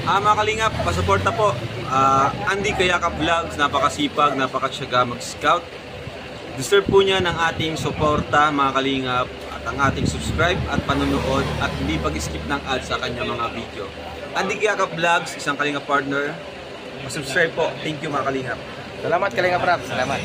Mga kalingap, pasuporta po. Andy Kayakap Vlogs, napakasipag, napakatyaga mag-scout. Deserve po niya ng ating suporta mga kalingap at ang ating subscribe at panonood at hindi pag-skip ng ads sa kanyang mga video. Andy Kayakap Vlogs, isang kalingap partner. Subscribe po. Thank you mga kalingap. Salamat kalingap Rap. Salamat.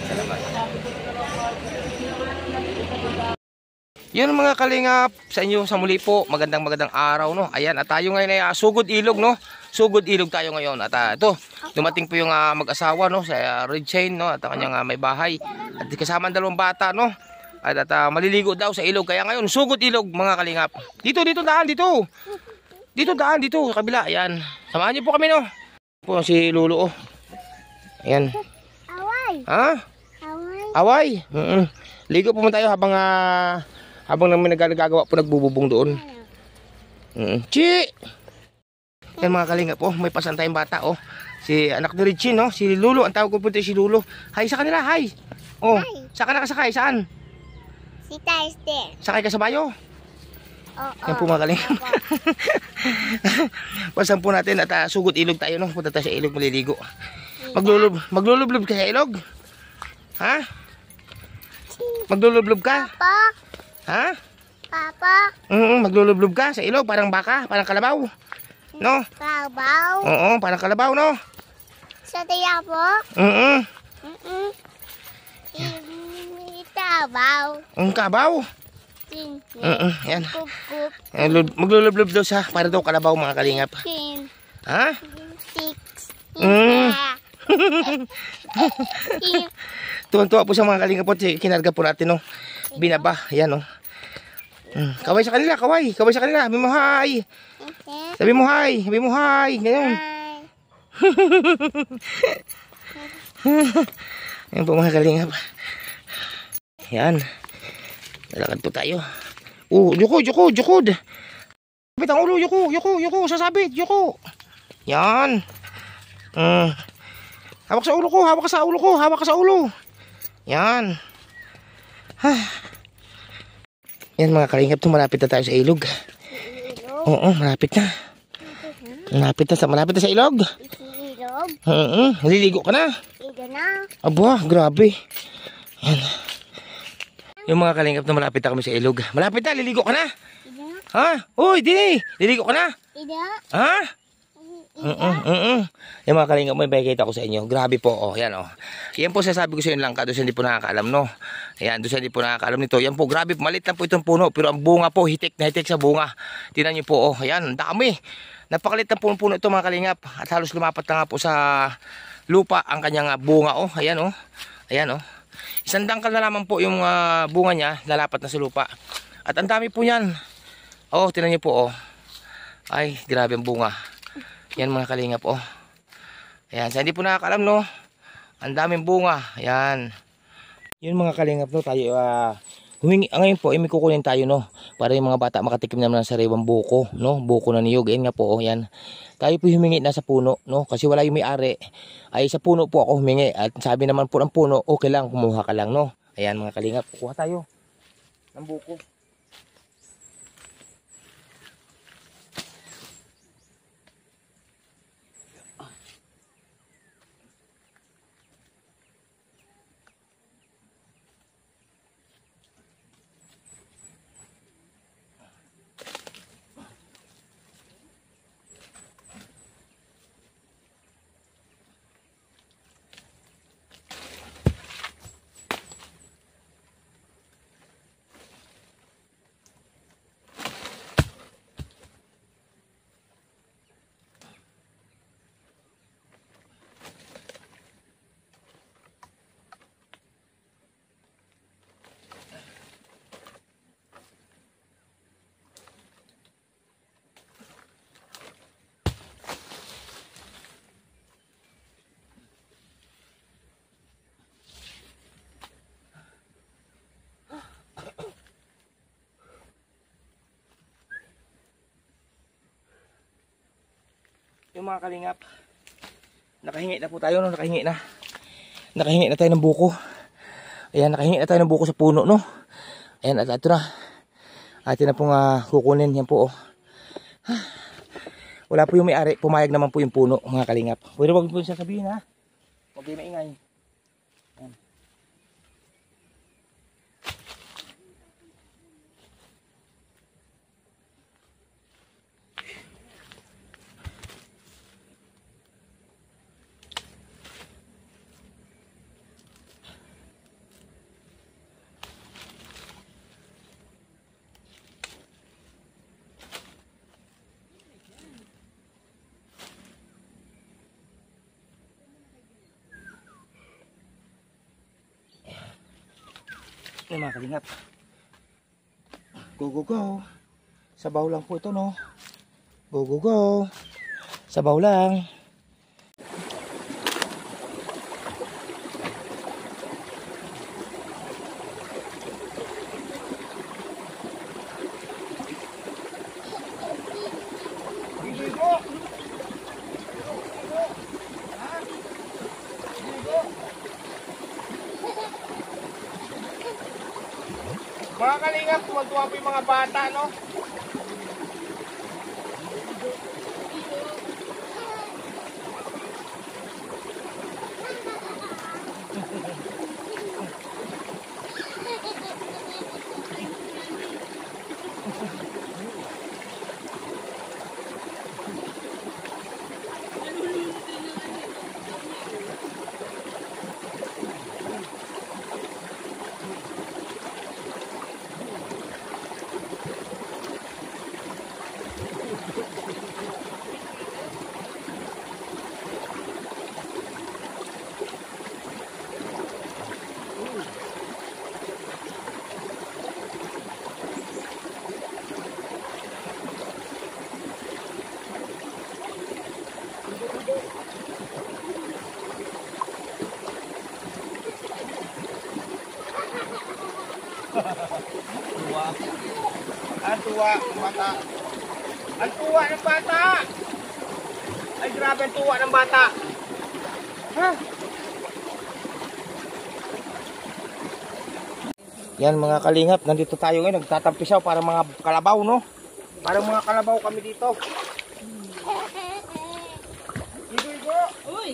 Yun mga kalingap, sa inyo sa muli po, magandang araw no. Ayan, at tayo ngayon ay Sugod Ilog no. Sugod Ilog tayo ngayon. At ito, dumating po yung mag-asawa no sa Red Chain no, at ang kanyang may bahay. At kasama ang dalawang bata no. At maliligo daw sa ilog. Kaya ngayon, Sugod Ilog mga kalingap. Dito daan dito. Dito daan dito sa kabila. Ayan. Samahan niyo po kami no. Po si Lolo oh. Ayan. Away. Ha? Away. Ligo po tayo habang namin nagagawa po nagbububong doon. Chi! Yan mga kalingap po, may pasan tayong bata oh. Si anak ni Richie no, si Lulu, ang tawag ko po si Lulu. Hi sa kanila, hi. Oh, saan ka nakasakay? Saan? Si Thursday. Sakay ka sa bayo? Oo. Yan po mga kalingap. Pasan po natin at Sugod Ilog tayo no. Punta tayo sa ilog maliligo. Maglulublob ka sa ilog? Ha? Maglulublob ka? Papa. Ha? Papa. Maglulublob ka sa ilog, parang baka, parang kalabaw. No? Kabaw. Oo, parang kalabaw, no? Sa tiya po. Kabaw. Ang kabaw. Yan. Kup. Maglulublob daw sa, para daw kalabaw mga kalingap. Ha? Six. Tuwan-tuwa po sa mga kalingap po, kinarga po natin, no? Binaba, yan, no? Kaway sa kanila, kaway sa kanila, sabi mo hi. Sabi mo hi, ngayon. Yan po mga kalingap. Yan. Lalakad po tayo. Jukod. Sabit ang ulo, yuko, sasabit, yuko. Yan. Hawak ka sa ulo. Yan. Yan mga kalingap, malapit na tayo sa ilog. Oo, malapit na. Malapit na sa ilog. Ilog. Maliligo ka na. Ito na. Aba, grabe. Yan. Yung mga kalingap na malapit na kami sa ilog. Malapit na, liligo ka na. Ito na. Ha? Uy, Dini, liligo ka na. Ito. Ha? Yung mga kalingap, may bakit ako sa inyo. Grabe po, oh, yan oh. Yan po sasabi ko sa inyo lang, doon sa hindi po nakakaalam, no. Ayan, doon sa hindi po nakakaalam nito. Yan po, grabe, malit lang po itong puno. Pero ang bunga po, hitik na hitik sa bunga. Tingnan niyo po, oh, ayan, dami. Napakalit na puno ito mga kalingap. At halos lumapat na nga po sa lupa ang kanyang bunga, oh. Ayan, oh. Ayan, oh. Isang dangkal na naman po yung bunga niya, lalapat na sa lupa. At ang dami po yan. Oh, tingnan niyo po, oh. Ay, grabe ang bunga. Yan mga kalingap oh. Ayan, sa hindi po nakakalam no. Ang daming bunga. Ayan. Yun mga kalingap no, tayo humingi ngayon po, may kukunin tayo no, para yung mga bata makatikim naman ng sariwang buko no, buko na niyog. Ayan nga po oh, yan. Tayo po humingi na sa puno no, kasi wala yung may-ari. Ay sa puno po ako humingi at sabi naman po ng puno, okay lang, kumuha ka lang no. Ayan mga kalingap, kuha tayo ng buko. Yung mga kalingap, nakahingi na po tayo no, nakahingi na tayo ng buko. Ayan, nakahingi na tayo ng buko sa puno no. Ayan, at ito na atin na pong kukunin yan po oh. Wala po yung may-ari, pumayag naman po yung puno, mga kalingap. Pero wag po siya sabihin ha. Huwag kayo maingay. Yan. Yan mga kalingap. Go, go, go. Sabaw lang po ito, no? Go, go, go. Sabaw lang. Mga kalingap, tuwag-tuwa po yung mga bata, no? Ang tuwa ng bata. Ang tuwa ng bata. Ay grabe ang tuwa ng bata. Ha? Yan mga kalingap, nandito tayo ngayon, nagtatampisaw para mga kalabaw, no? Para mga kalabaw kami dito. Igo. Uy.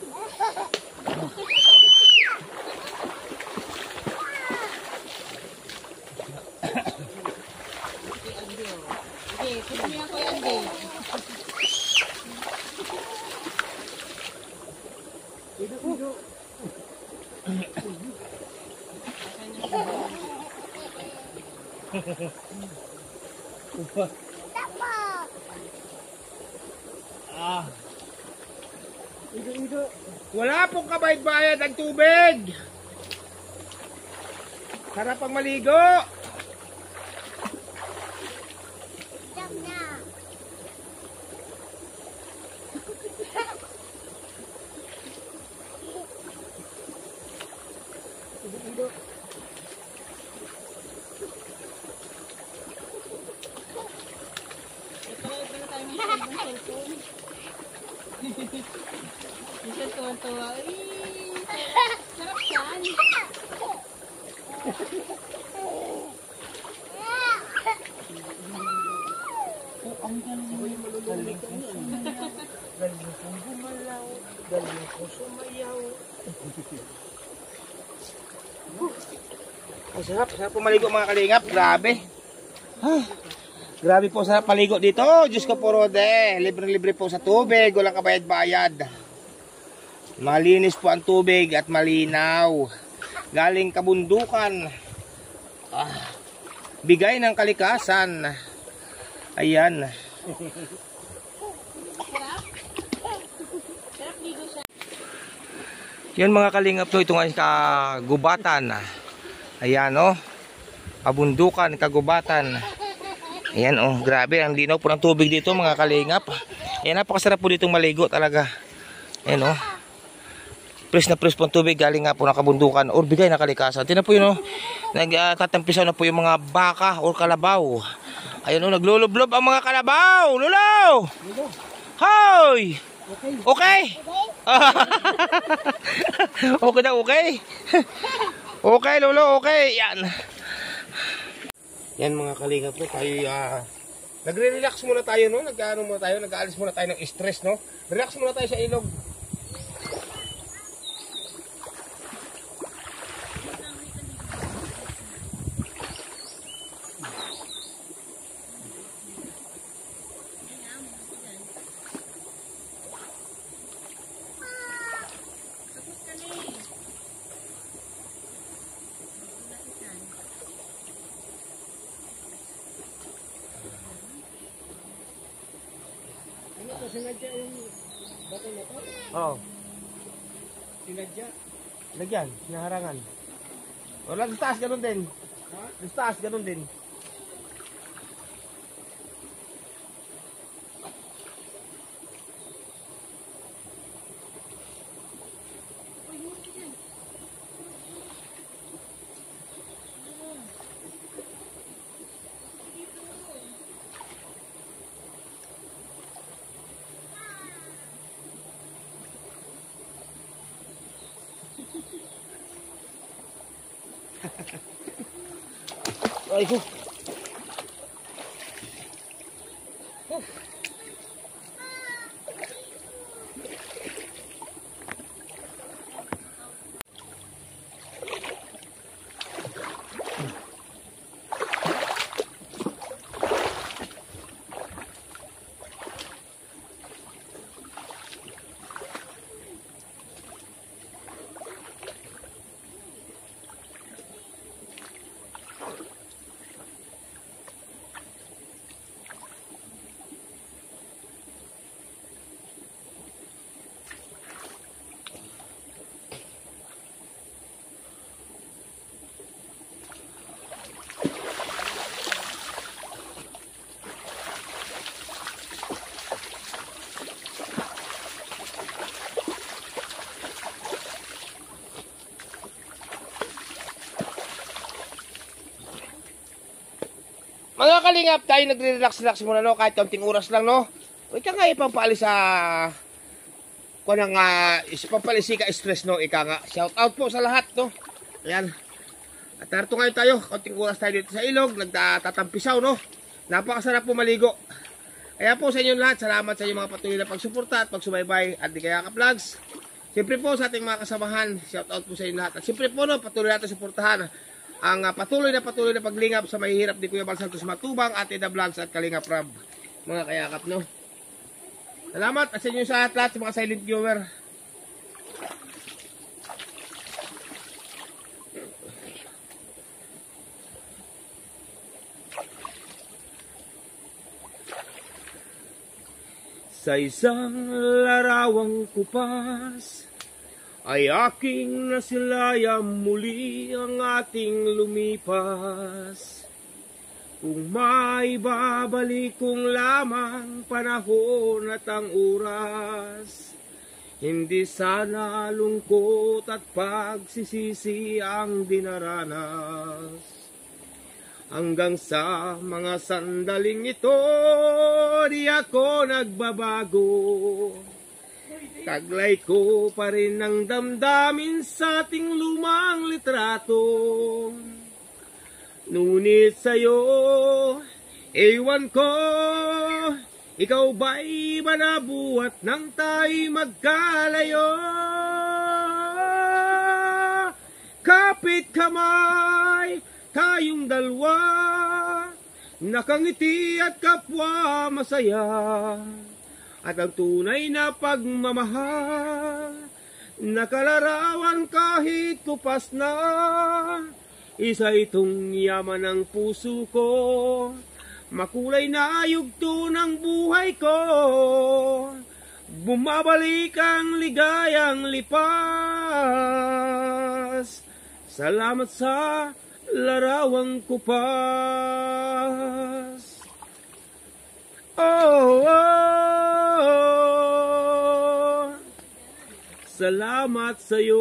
Wala pong kabayad-bayad ang tubig. Sarap ang maligo. Stop na. Minsan tuwa-tuwa. Sarap yan. Ang galing mo yung galing kong gumalaw, galing kong sumayaw. Ang sarap po maligo mga kalingap, grabe. Grabe po sarap maligo dito, Diyos ko po Rode. Libre-libre po sa tubig, walang kabayad-bayad. Malinis po ang tubig at malinaw. Galing kabundukan. Bigay ng kalikasan. Ayan. Yan mga kalingap to, itong kagubatan. Ayan o. Kabundukan, kagubatan. Ayan o, grabe. Ang linaw po ng tubig dito mga kalingap. Ayan, napakasarap po ditong maligo talaga. Ayan o. Fresh na fresh po ang tubig, galing nga po ng kabundukan or bigay na kalikasan. Tingnan po yun o. Nagtatampisaw na po yung mga baka or kalabaw. Ayan o, naglulublob ang mga kalabaw. Lolo! Hoy! Okay? Okay na, okay? Okay, Lolo, okay. Yan. Yan mga kalingap po, tayo Nagre-relax muna tayo, no? Nag-ano muna tayo, nag-aalis muna tayo ng stress, no? Relax muna tayo sa ilog. Sinadya yung bato na to? Oo. Sinadya? Lagyan, sinaharangan. Wala, sa taas, ganun din. Ha? Sa taas, ganun din. Ay ko. Mga kalingap, tayo nagre-relax-relax muna, no? Kahit kaunting oras lang, no? Huwag ka nga ipampalis sa... Kung nga, pampalisi ka stress, no? Ika nga, shout out po sa lahat, no? Ayan. At narito ngayon tayo, kaunting oras tayo dito sa ilog, nagtatampisaw, no? Napakasarap po maligo. Kaya po sa inyo lahat, salamat sa inyong mga patuloy na pagsuporta at pagsubaybay at di kaya ka-vlogs. Siyempre po sa ating mga kasamahan, shout out po sa inyo lahat. At siyempre po, no, patuloy natin suportahan ang patuloy na paglingap sa mahihirap ni Kuya Bal Santos Matubang, Ate Da Vlogs at Kalingap Rab, mga kayakap, no? Salamat at sa inyo sa lahat sa mga silent viewer. Sa isang larawang kupas ay aking nasilayang muli ang ating lumipas. Kung may babalik kong lamang panahon at ang oras, hindi sana lungkot at pagsisisi ang dinaranas. Hanggang sa mga sandaling ito, di ako nagbabago. Taglay ko pa rin ang damdamin sa ating lumang litrato. Ngunit sa'yo, ewan ko, ikaw ba'y manabuhat nang tayo'y magkalayo? Kapit kamay, tayong dalawa, nakangiti at kapwa masaya. At ang tunay na pagmamahal, nakalarawan kahit kupas na. Isa itong yaman ng puso ko, makulay na yugto ng buhay ko. Bumabalik ang ligayang lipas. Salamat sa larawang kupas. Oh, oh, salamat sa'yo.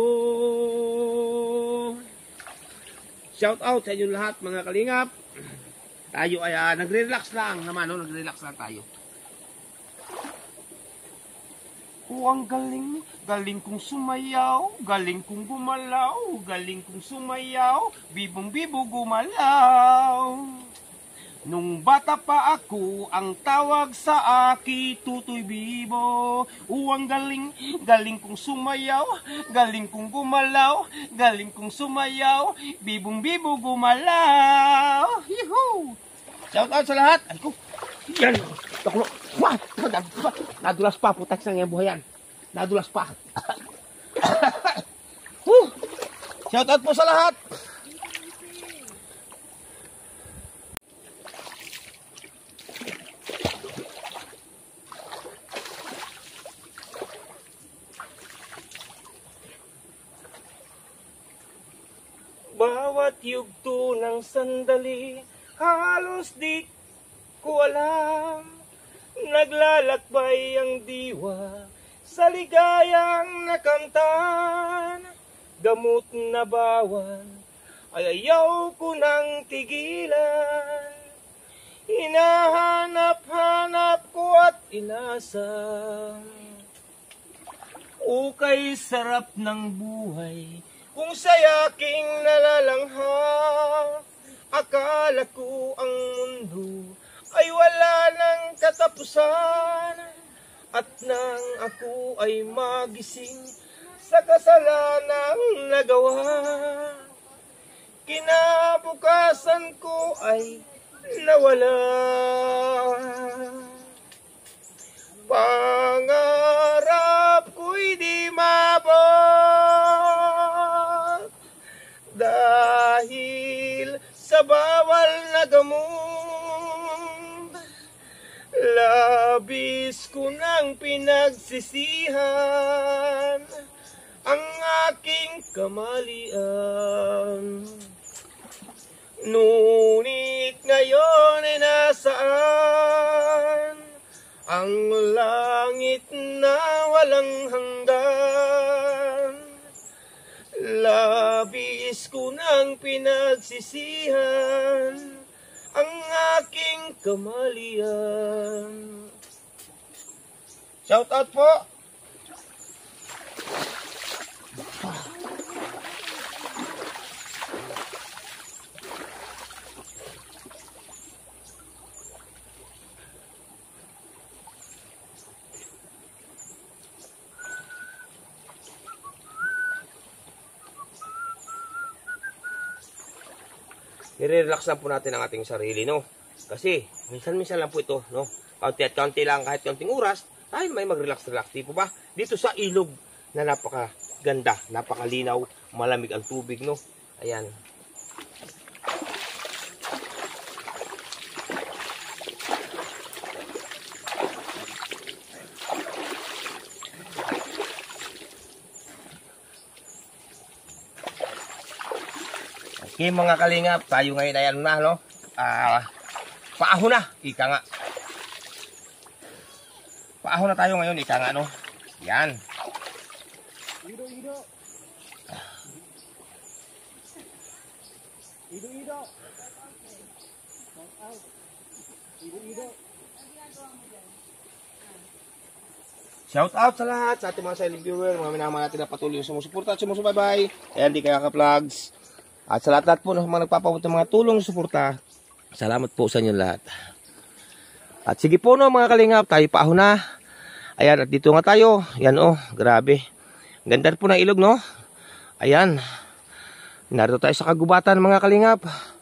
Shout out sa inyo lahat mga kalingap. Tayo ay nagre-relax lang naman, no? Nagre-relax lang tayo. Ang galing, galing kong sumayaw, galing kong gumalaw, galing kong sumayaw, bibong-bibo gumalaw. Nung bata pa ako, ang tawag sa aki Tutoy Bibo. Ang galing, galing kong sumayaw, galing kong gumalaw, galing kong sumayaw, bibong bibo gumalaw. Yuhu! Shout out sa lahat. Ay ko, yan. Nakulo. Wah! Nadulas pa, putak sa ngayong buhayan. Nadulas pa. Shout out po sa lahat. Bawat yugto ng sandali, halos di ko alam. Naglalakbay ang diwa sa ligayang nakamtan. Gamot na bawan ay ayaw ko nang tigilan. Hinahanap-hanap ko at inasam. Ukay sarap ng buhay kung sa'y aking nalalangha. Akala ko ang mundo ay wala ng katapusan. At nang ako ay magising sa kasalanang nagawa, kinabukasan ko ay nawala. Pangarap ko'y di mabot dahil sa bawal na gamot. Labis ko nang pinagsisihan ang aking kamalian. Ngunit ngayon ay nasaan ang langit na walang hanggan. Labis ko nang pinagsisihan ang aking kamalian. Shout out po. I-relax lang po natin ang ating sarili, no? Kasi, minsan-minsan lang po ito, no? Kaunti at kaunti lang, kahit kaunting oras, ay may mag-relax-relax, di po ba? Dito sa ilog na napakaganda, napakalinaw, malamig ang tubig, no? Ayan. Okay mga kalingap, tayo ngayon ay ano na, no? Paahon na, ika nga. Paahon na tayo ngayon, ika nga, no? Yan. Shout out sa lahat, sa ating mga silent viewer, mga minamahal natin na patuloy yung sumusuporta at sumusubaybay. Ayan, di kaya ka-vlogs. At sa lahat po ng mga nagpapabot ng mga tulong suporta, salamat po sa inyo lahat. At sige po no mga kalingap, tayo paahon na. Ayan, at dito nga tayo. Yan oh, grabe. Ganda po ng ilog no. Ayan. Narito tayo sa kagubatan mga kalingap.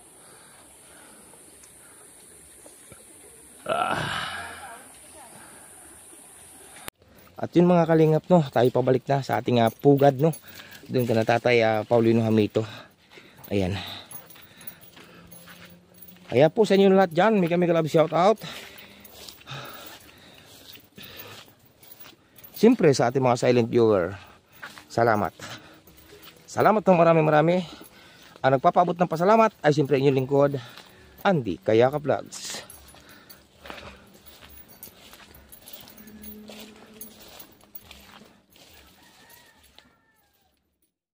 At yun mga kalingap no, tayo pabalik na sa ating pugad no. Doon ka na Tatay Paulino Hamito. Ayan. Kaya po sa inyo lahat dyan, may kami kalab shout out. Siyempre sa ating mga silent viewer, salamat. Salamat ng marami. Ang nagpapaabot ng pasalamat ay siyempre inyong lingkod, Andy Kayaka Vlogs.